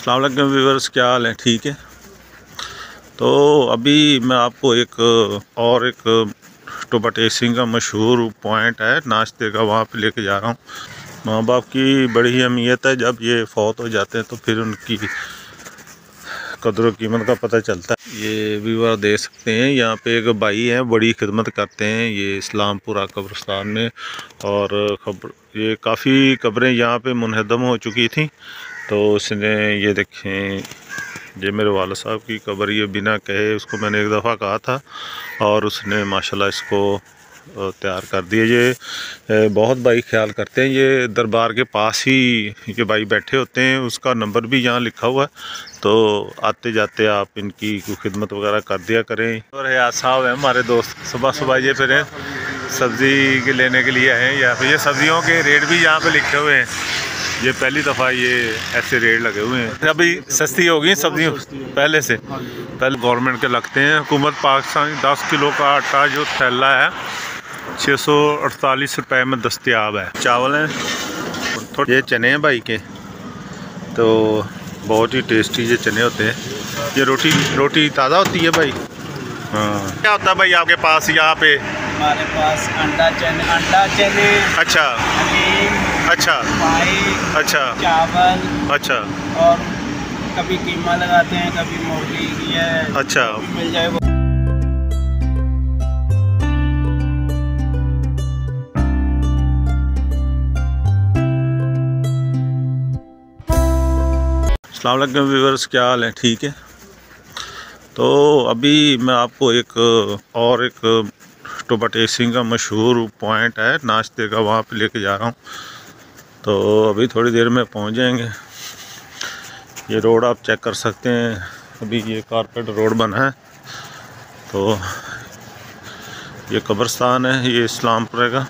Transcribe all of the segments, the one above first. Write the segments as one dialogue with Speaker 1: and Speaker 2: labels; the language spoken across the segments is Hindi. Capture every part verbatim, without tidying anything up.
Speaker 1: अस्सलाम वालेकुम व्यूअर्स, क्या हाल है? ठीक है। तो अभी मैं आपको एक और एक टोबा टेसिंग का मशहूर पॉइंट है नाश्ते का, वहाँ पे लेके जा रहा हूँ। माँ बाप की बड़ी ही अहमियत है, जब ये फौत हो जाते हैं तो फिर उनकी कदर कीमत का पता चलता है। ये व्यूअर देख सकते हैं, यहाँ पे एक भाई हैं, बड़ी खिदमत करते हैं ये इस्लामपुरा कब्रिस्तान में। और खबर ये काफ़ी कब्रें यहाँ पे मुनहदम हो चुकी थी, तो उसने ये देखें, ये मेरे वाला साहब की कब्र, ये बिना कहे उसको मैंने एक दफ़ा कहा था और उसने माशाल्लाह इसको तैयार कर दिए। ये बहुत भाई ख्याल करते हैं, ये दरबार के पास ही ये भाई बैठे होते हैं, उसका नंबर भी यहाँ लिखा हुआ है, तो आते जाते आप इनकी खिदमत वगैरह कर दिया करें। और हयात साहब हैं हमारे दोस्त, सुबह सुबह ये फिर सब्ज़ी के लेने के लिए आए हैं। यहाँ पे ये सब्ज़ियों के रेट भी यहाँ पे लिखे हुए हैं, ये पहली दफ़ा ये ऐसे रेट लगे हुए हैं। अभी सस्ती हो गई सब्जियाँ पहले से, पहले गवर्नमेंट के लगते हैं। हुकूमत पाकिस्तान दस किलो का आटा जो थैला है छः सौ अड़तालीस रुपये में दस्तयाब है। चावल हैं, थोड़े ये चने हैं भाई के, तो बहुत ही टेस्टी ये चने होते हैं। ये रोटी रोटी ताज़ा होती है भाई। हाँ, क्या होता है भाई आपके पास यहाँ पे?
Speaker 2: हमारे पास अंडा चने, अंडा चने,
Speaker 1: अच्छा अच्छा अच्छा
Speaker 2: चावल,
Speaker 1: अच्छा,
Speaker 2: और कभी कीमा लगाते हैं, कभी मुर्गी की है,
Speaker 1: अच्छा
Speaker 2: मिल जाए वो।
Speaker 1: अस्सलाम वालेकुम व्यूअर्स, क्या हाल है? ठीक है। तो अभी मैं आपको एक और एक टोबा टेसिंग का मशहूर पॉइंट है नाश्ते का, वहाँ पे लेके जा रहा हूँ। तो अभी थोड़ी देर में पहुँच जाएंगे। ये रोड आप चेक कर सकते हैं, अभी ये कारपेट रोड बना है। तो ये कब्रिस्तान है, ये इस्लामपुरा का।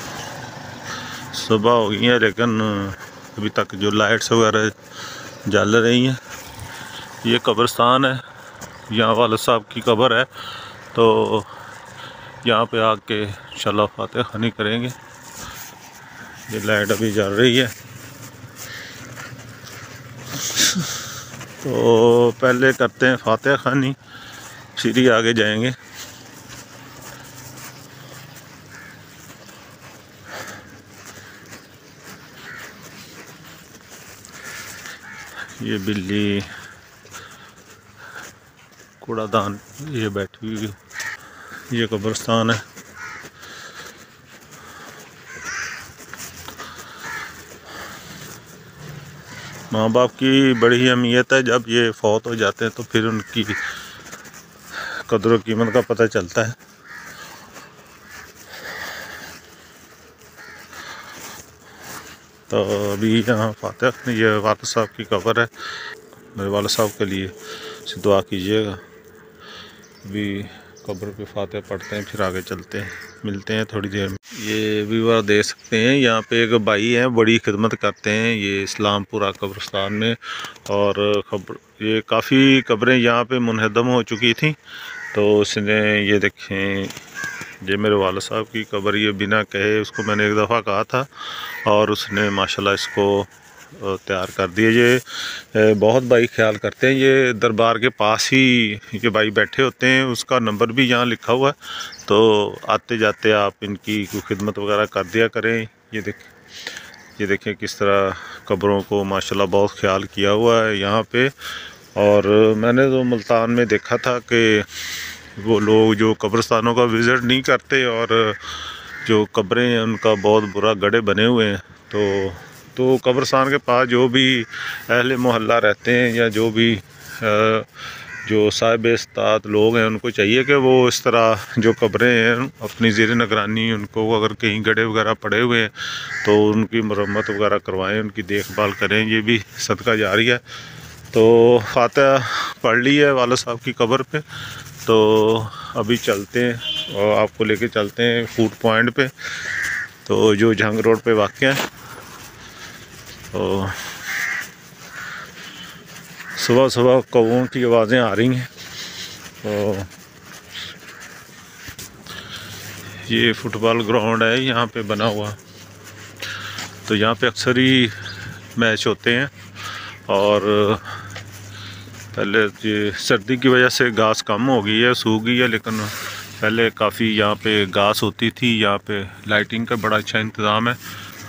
Speaker 1: सुबह हो गई है लेकिन अभी तक जो लाइट्स वगैरह जल रही हैं। ये कब्रिस्तान है, यहाँ वाले साहब की कब्र है, तो यहाँ पे आके इंशाल्लाह फातिहा खानी करेंगे। ये लाइट अभी जल रही है, तो पहले करते हैं फातिहा खानी, फिर ही आगे जाएंगे। ये बिल्ली कूड़ादान ये बैठी हुई, ये कब्रिस्तान है। माँ बाप की बड़ी ही अहमियत है, जब ये फौत हो जाते हैं तो फिर उनकी कदर कीमत का पता चलता है। तो अभी यहाँ फातिहा, ये वाला साहब की कब्र है, मेरे वाला साहब के लिए से दुआ कीजिएगा। अभी कब्र पे फातिहा पढ़ते हैं, फिर आगे चलते हैं, मिलते हैं थोड़ी देर में। ये व्यूअर देख सकते हैं, यहाँ पे एक भाई हैं, बड़ी खिदमत करते हैं ये इस्लामपुरा कब्रिस्तान में। और खबर ये काफ़ी कब्रें यहाँ पे मुनहदम हो चुकी थी, तो उसने ये देखें, ये मेरे वाला साहब की कब्र, ये बिना कहे उसको मैंने एक दफ़ा कहा था और उसने माशाल्लाह इसको तैयार कर दिए। ये बहुत भाई ख्याल करते हैं, ये दरबार के पास ही ये भाई बैठे होते हैं, उसका नंबर भी यहाँ लिखा हुआ है, तो आते जाते आप इनकी खिदमत वगैरह कर दिया करें। ये देख ये देखें किस तरह कब्रों को माशाल्लाह बहुत ख्याल किया हुआ है यहाँ पे। और मैंने तो मुल्तान में देखा था कि वो लोग जो कब्रिस्तानों का विज़िट नहीं करते और जो कब्रें हैं उनका बहुत बुरा गड्ढे बने हुए हैं, तो तो कब्रिस्तान के पास जो भी अहले मोहल्ला रहते हैं या जो भी जो साहिब इस्तात लोग हैं, उनको चाहिए कि वो इस तरह जो कब्रें हैं अपनी ज़ेर निगरानी, उनको अगर कहीं गड्ढे वगैरह पड़े हुए हैं तो उनकी मरम्मत वगैरह करवाएं, उनकी देखभाल करें, ये भी सदका जारी है। तो फातिहा पढ़ ली है वाला साहब की कब्र पे, तो अभी चलते हैं और आपको लेके चलते हैं फूड पॉइंट पे, तो जो जंग रोड पे वाक़ है। तो सुबह सुबह कौवों की आवाज़ें आ रही हैं। तो ये फुटबॉल ग्राउंड है यहाँ पे बना हुआ, तो यहाँ पे अक्सर ही मैच होते हैं और पहले ये सर्दी की वजह से घास कम हो गई है, सूख गई है, लेकिन पहले काफ़ी यहाँ पे घास होती थी। यहाँ पे लाइटिंग का बड़ा अच्छा इंतज़ाम है।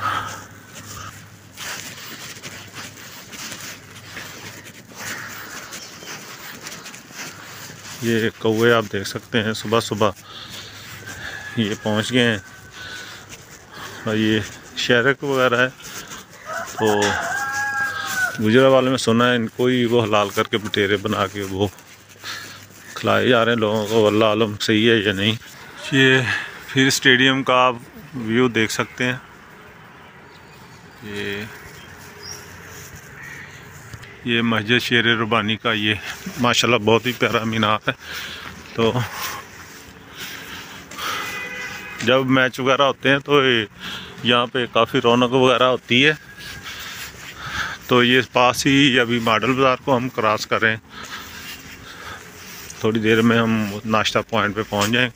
Speaker 1: ये कौवे आप देख सकते हैं, सुबह सुबह ये पहुँच गए हैं। और ये शहरक वगैरह है, तो गुजरा वाले में सुना है इनको ही वो हलाल करके बटेरे बना के वो खिलाए जा रहे हैं लोगों को। अल्लाह आलम सही है या नहीं। ये फिर स्टेडियम का आप व्यू देख सकते हैं। ये ये मस्जिद शेर रुबानी का ये माशाल्लाह बहुत ही प्यारा मीनार है। तो जब मैच वगैरह होते हैं तो यहाँ पे काफ़ी रौनक वगैरह होती है। तो ये पास ही अभी मॉडल बाज़ार को हम क्रॉस कर रहे हैं, थोड़ी देर में हम नाश्ता पॉइंट पे पहुंच जाएंगे।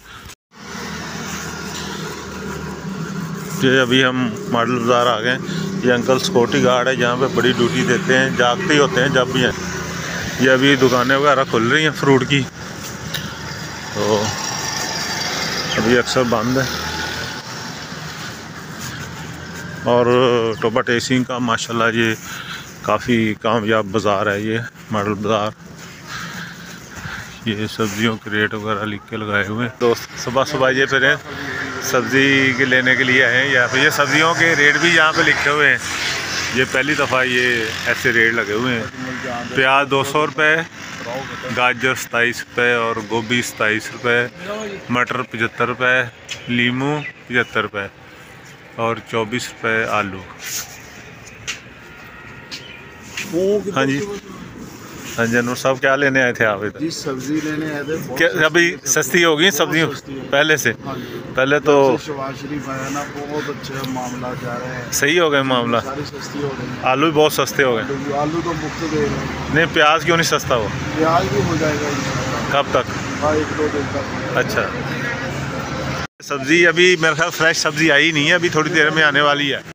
Speaker 1: ये अभी हम मॉडल बाज़ार आ गए। ये अंकल सिक्योरिटी गार्ड है, जहाँ पे बड़ी ड्यूटी देते हैं, जागते ही होते हैं जब भी हैं। ये अभी दुकानें वगैरह खुल रही हैं फ्रूट की, तो अभी अक्सर बंद है। और टोबा टेसिंग का माशाल्लाह ये काफ़ी कामयाब बाज़ार है, ये मॉडल बाज़ार। ये सब्जियों के रेट वगैरह लिख के लगाए हुए हैं। दोस्त सुबह सुबह ये फिर सब्ज़ी के लेने के लिए आए हैं। यहाँ पे ये सब्जियों के रेट भी यहाँ पे लिखे हुए हैं। ये पहली दफ़ा ये ऐसे रेट लगे हुए हैं। प्याज दो सौ रुपये, गाजर सताईस रुपये और गोभी सताईस रुपये, मटर पचहत्तर रुपये, लीमू पचहत्तर रुपये और चौबीस रुपये आलू। हाँ जी, हाँ जी अनूर साहब क्या लेने आए थे आप इधर?
Speaker 3: जी सब्जी लेने आए थे।
Speaker 1: क्या अभी सस्ती हो गई सब्जियों पहले से?
Speaker 3: हाँ
Speaker 1: पहले तो
Speaker 3: शहबाज शरीफ आया ना, बहुत अच्छे मामला जा रहे हैं,
Speaker 1: सही हो गए मामला।
Speaker 3: सारी सस्ती हो रही है।
Speaker 1: आलू भी बहुत सस्ते हो गए।
Speaker 3: आलू, आलू तो मुफ्त दे रहे हैं।
Speaker 1: नहीं प्याज क्यों नहीं सस्ता हो?
Speaker 3: प्याज भी हो जाएगा इंशाल्लाह।
Speaker 1: कब तक?
Speaker 3: हाँ एक दो दिन तक।
Speaker 1: अच्छा, सब्जी अभी मेरे ख्याल फ्रेश सब्जी आई नहीं है, अभी थोड़ी देर में आने वाली है।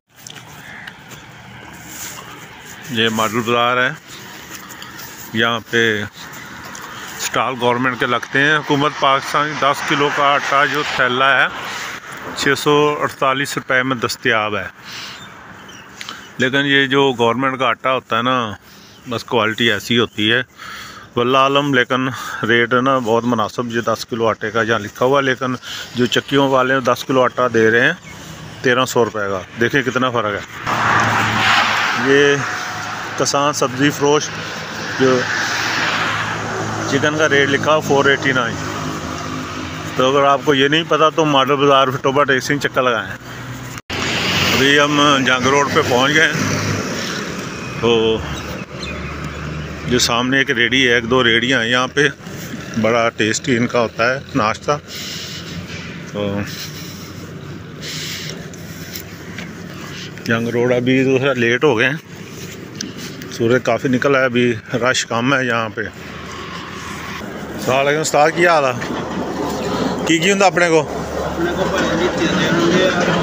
Speaker 1: ये मॉडल बाज़ार है, यहाँ पे स्टॉल गवर्नमेंट के लगते हैं। हुकूमत पाकिस्तान दस किलो का आटा जो थैला है छः सौ अड़तालीस रुपये में दस्तयाब है। लेकिन ये जो गवर्नमेंट का आटा होता है ना, बस क्वालिटी ऐसी होती है वल्लाह आलम। लेकिन रेट है ना बहुत मुनासिब, ये दस किलो आटे का जहाँ लिखा हुआ, लेकिन जो चक्कियों वाले दस किलो आटा दे रहे हैं तेरह सौ रुपये का। देखिए कितना फ़र्क है। ये किसान सब्ज़ी फरोश जो चिकन का रेट लिखा हो फोर एटी नाइन। तो अगर आपको ये नहीं पता तो मॉडल बाज़ार फिर टोबा टेसिंग चक्कर लगाएं। अभी हम जंग रोड पे पहुंच गए। तो जो सामने एक रेडी है, एक दो रेडियाँ हैं यहाँ पे, बड़ा टेस्टी इनका होता है नाश्ता। तो जंग रोड अभी थोड़ा लेट हो गए हैं, सूरज काफ़ी निकल आया, अभी रश कम है यहाँ पे। सलाम उस्ताद की हाल है? की की हुंदा अपने को?
Speaker 2: अपने को भाई चने होंगे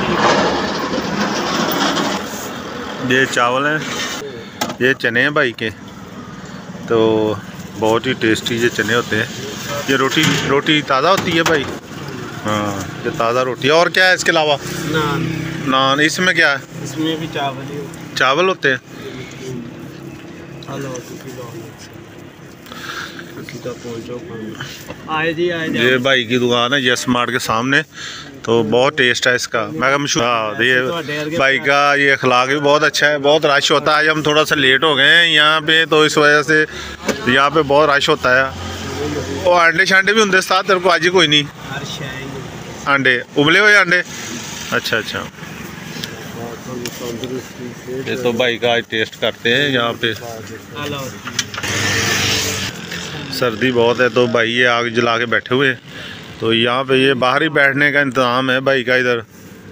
Speaker 1: ये चावल हैं, ये चने हैं भाई के, तो बहुत ही टेस्टी ये चने होते हैं। ये रोटी रोटी ताज़ा होती है भाई? हाँ ये ताज़ा रोटी है। और क्या है इसके अलावा?
Speaker 2: नान।
Speaker 1: नान। इसमें क्या है?
Speaker 2: इसमें भी चावल ही होते हैं।
Speaker 1: चावल होते हैं।
Speaker 2: आए जी आए
Speaker 1: ये भाई की दुकान है यस मार्ट के सामने, तो बहुत टेस्ट है इसका। मैं कहा मशहूर। हाँ ये भाई का ये अखलाक भी बहुत अच्छा है। बहुत रश होता है, आज हम थोड़ा सा लेट हो गए हैं यहाँ पे, तो इस वजह से यहाँ पे बहुत रश होता है। और अंडे शांडे भी होंगे साथ तेरे को? आज ही कोई नहीं अंडे उबले हुए अंडे? अच्छा अच्छा। ये तो भाई का आज टेस्ट करते हैं यहाँ पे। सर्दी बहुत है तो भाई ये आग जला के बैठे हुए, तो यहाँ पे ये बाहर ही बैठने का इंतज़ाम है भाई का इधर।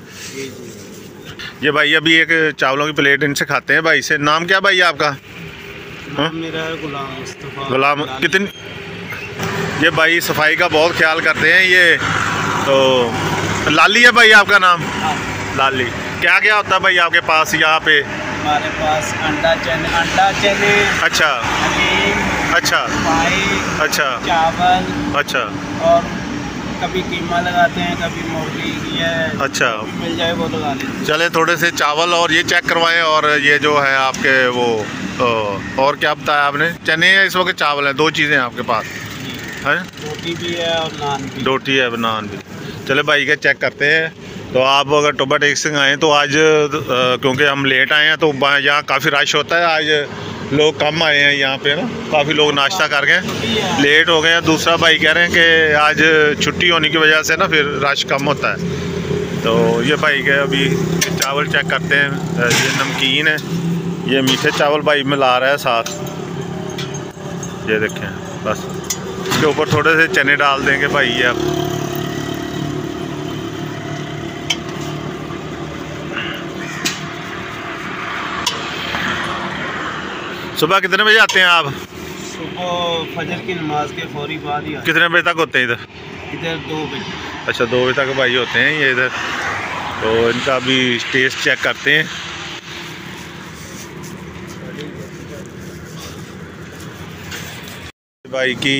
Speaker 1: ये भाई अभी एक चावलों की प्लेट इनसे खाते हैं भाई से। नाम क्या भाई आपका?
Speaker 2: नाम मेरा गुलाम मुस्तफा।
Speaker 1: गुलाम। कितनी ये भाई सफाई का बहुत ख्याल करते हैं ये, तो लाली है भाई आपका नाम? लाली। क्या क्या होता है भाई आपके पास यहाँ पे?
Speaker 2: हमारे पास अंडा चने, अंडा चने।
Speaker 1: अच्छा
Speaker 2: हलीम,
Speaker 1: अच्छा
Speaker 2: पाए,
Speaker 1: अच्छा
Speaker 2: चावल,
Speaker 1: अच्छा
Speaker 2: और कभी कीमा लगाते हैं, कभी मुर्गी की है,
Speaker 1: अच्छा।
Speaker 2: मिल जाए वो लगा लेते हैं।
Speaker 1: चले थोड़े से चावल और ये चेक करवाएं, और ये जो है आपके वो अ, और क्या बताया आपने, चने हैं इस वक्त, चावल है, दो चीज़ें हैं आपके पास हैं।
Speaker 2: रोटी भी है और नान भी।
Speaker 1: रोटी है, नान भी। चले भाई का चेक करते हैं। तो आप अगर टोबा टेक्सिंग आए तो आज आ, क्योंकि हम लेट आए हैं तो यहाँ काफ़ी रश होता है। आज लोग कम आए हैं यहाँ पे ना, काफ़ी लोग नाश्ता कर गए, लेट हो गए हैं। दूसरा भाई कह रहे हैं कि आज छुट्टी होने की वजह से ना फिर रश कम होता है। तो ये भाई के अभी चावल चेक करते हैं। ये नमकीन है, ये मीठे चावल भाई मिला रहा है साथ, ये देखें। बस इसके ऊपर थोड़े से चने डाल देंगे भाई ये अब। सुबह कितने बजे आते हैं आप?
Speaker 2: सुबह फजर की नमाज के फौरी बाद ही आते
Speaker 1: कितने बजे तक होते हैं इधर?
Speaker 2: हैं। इधर दो बजे।
Speaker 1: अच्छा, दो बजे तक भाई होते हैं ये इधर। तो इनका भी टेस्ट चेक करते हैं। भाई की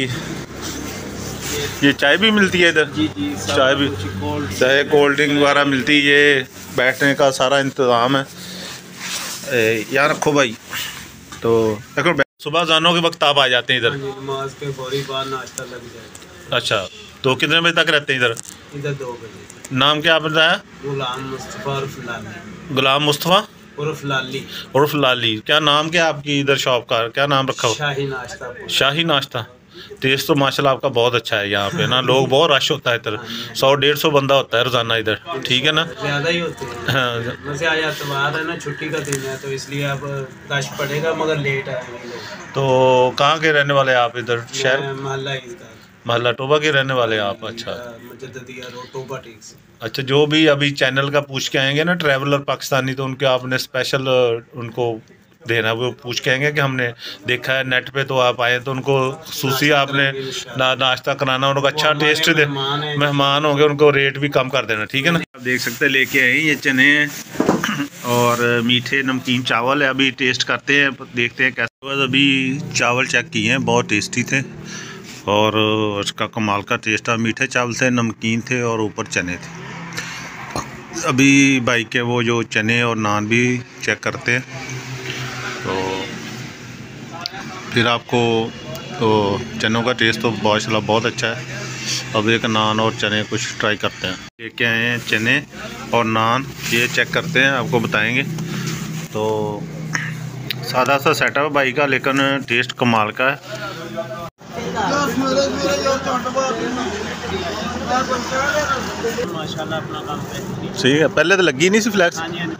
Speaker 1: ये चाय भी मिलती है इधर?
Speaker 2: जी जी,
Speaker 1: चाय भी, चाय कोल्ड ड्रिंक वगैरह मिलती है। ये बैठने का सारा इंतज़ाम है। ए, यहाँ रखो भाई। तो देखो सुबह जानो के वक्त आप आ जाते हैं इधर?
Speaker 2: नमाज के फौरी बाद नाश्ता लग जाए।
Speaker 1: अच्छा, तो कितने बजे तक रहते हैं इधर?
Speaker 2: इधर दो बजे।
Speaker 1: नाम क्या बताया?
Speaker 2: गुलाम मुस्तफ़ा उर्फ लाली।
Speaker 1: गुलाम मुस्तफ़ा
Speaker 2: उर्फ लाली।
Speaker 1: उर्फ लाली। क्या नाम क्या आपकी इधर शॉप का, क्या नाम रखा हो?
Speaker 2: शाही नाश्ता।
Speaker 1: शाही नाश्ता। टेस्ट तो माशाल्लाह आपका बहुत अच्छा है यहाँ पे ना। लोग बहुत रश होता है इधर, सौ डेढ़ सौ बंदा होता है रोज़ाना इधर, ठीक है ना?
Speaker 2: ज़्यादा ही होते हैं।
Speaker 1: हाँ।
Speaker 2: वैसे आज एतवार है ना, छुट्टी का दिन है, तो इसलिए अब रश पड़ेगा, मगर लेट आएंगे लोग।
Speaker 1: तो कहाँ के रहने वाले आप इधर? शहर
Speaker 2: मोहल्ला ईदगाह,
Speaker 1: मोहल्ला टोबा के रहने वाले आप? अच्छा
Speaker 2: मुजद्दिया रोड, टोबा टेक्सी।
Speaker 1: अच्छा, जो भी अभी चैनल का पूछ के आएंगे ना ट्रैवलर पाकिस्तानी, तो उनके आपने स्पेशल उनको देना, वो पूछ के आएंगे कि हमने देखा है नेट पे तो आप आए, तो उनको सूसी आपने ना नाश्ता कराना, उनको अच्छा टेस्ट दे, मेहमान होंगे, उनको रेट भी कम कर देना, ठीक है ना? आप देख सकते हैं लेके आए ये चने हैं और मीठे नमकीन चावल है। अभी टेस्ट करते हैं, देखते हैं कैसे। बस अभी चावल चेक किए हैं, बहुत टेस्टी थे और उसका कमाल का टेस्ट था। मीठे चावल थे, नमकीन थे और ऊपर चने थे। अभी भाई के वो जो चने और नान भी चेक करते हैं, तो फिर आपको तो चनों का टेस्ट तो माशाल्लाह बहुत अच्छा है। अब एक नान और चने कुछ ट्राई करते हैं। ये क्या हैं, चने और नान, ये चेक करते हैं, आपको बताएंगे। तो सादा सा सेटअप है भाई का, लेकिन टेस्ट कमाल का है।
Speaker 2: माशाल्लाह अपना काम पे
Speaker 1: सही है, पहले तो लगी नहीं सी फ्लैक्स।
Speaker 2: हाँ जी,